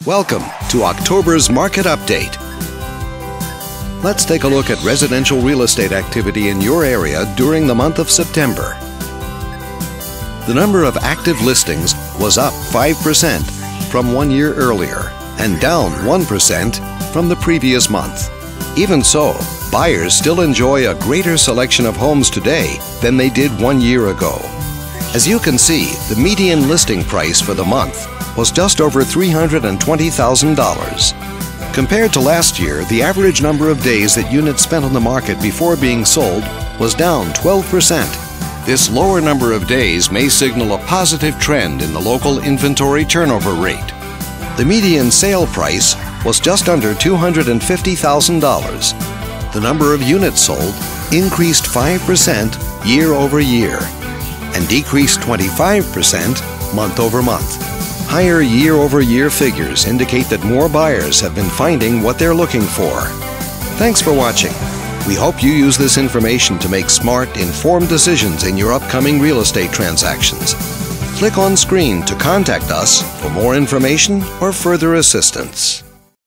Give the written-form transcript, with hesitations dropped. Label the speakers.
Speaker 1: Welcome to October's Market Update. Let's take a look at residential real estate activity in your area during the month of September. The number of active listings was up 5% from 1 year earlier and down 1% from the previous month. Even so, buyers still enjoy a greater selection of homes today than they did 1 year ago. As you can see, the median listing price for the month was just over $320,000. Compared to last year, the average number of days that units spent on the market before being sold was down 12%. This lower number of days may signal a positive trend in the local inventory turnover rate. The median sale price was just under $250,000. The number of units sold increased 5% year over year and decreased 25% month over month. Higher year-over-year figures indicate that more buyers have been finding what they're looking for. Thanks for watching. We hope you use this information to make smart, informed decisions in your upcoming real estate transactions. Click on screen to contact us for more information or further assistance.